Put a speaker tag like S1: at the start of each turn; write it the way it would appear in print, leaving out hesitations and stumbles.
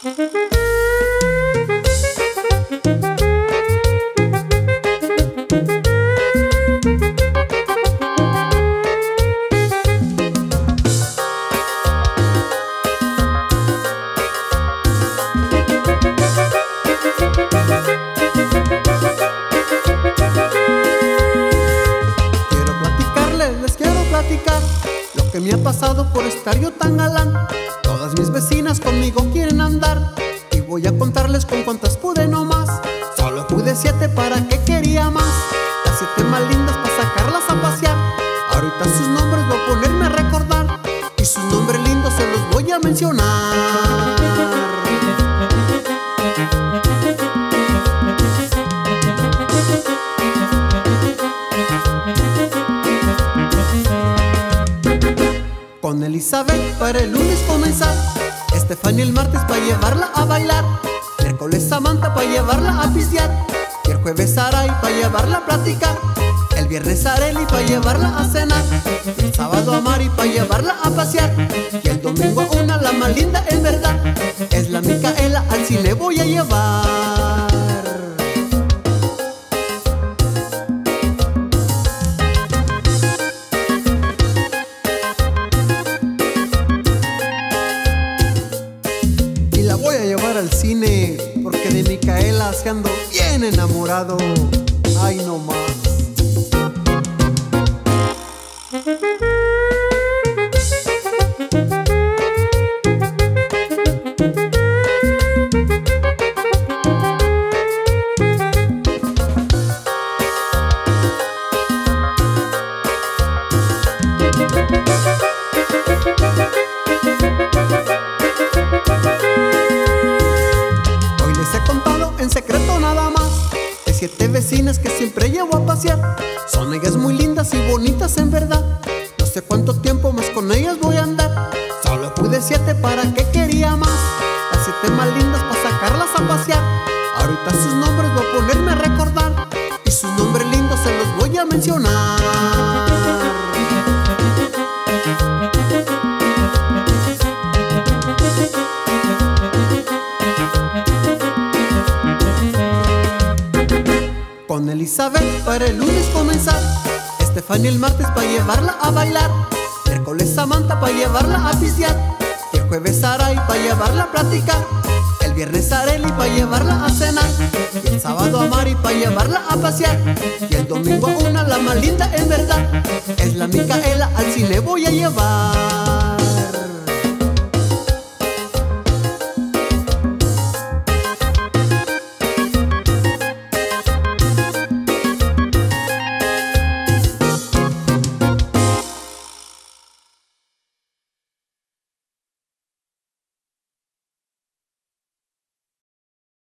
S1: Lo que me ha pasado por estar yo tan galán. Todas mis vecinas conmigo quieren andar, y voy a contarles con cuantas pude nomás. Solo pude 7, ¿para qué quería más? Las 7 más lindas para sacarlas a pasear. Ahorita sus nombres voy a ponerme a recordar, y sus nombres lindos se los voy a mencionar. Con Elizabeth para el lunes comenzar, Estefanía el martes para llevarla a bailar, miércoles Samantha para llevarla a pistear, y el jueves Saray para llevarla a platicar, el viernes Areli para llevarla a cenar, y el sábado a Mari para llevarla a pasear, y el domingo a una, la más linda en verdad, es la Micaela, al cine voy a llevar. La voy a llevar al cine porque de Micaela se ando bien enamorado. Ay, no más. En secreto nada más, de 7 vecinas que siempre llevo a pasear. Son ellas muy lindas y bonitas en verdad. No sé cuánto tiempo más con ellas voy a andar. Solo pude 7, ¿para qué quería más? Las 7 más lindas para sacarlas a pasear. Ahorita sus nombres voy a ponerme a recordar, y sus nombres lindos se los voy a mencionar. Con Elizabeth para el lunes comenzar, Estefanía el martes para llevarla a bailar, miércoles Samantha para llevarla a pistear, y el jueves Saray para llevarla a platicar, el viernes Areli para llevarla a cenar, y el sábado a Mari para llevarla a pasear, y el domingo a una, la más linda en verdad, es la Micaela, al cine voy a llevar.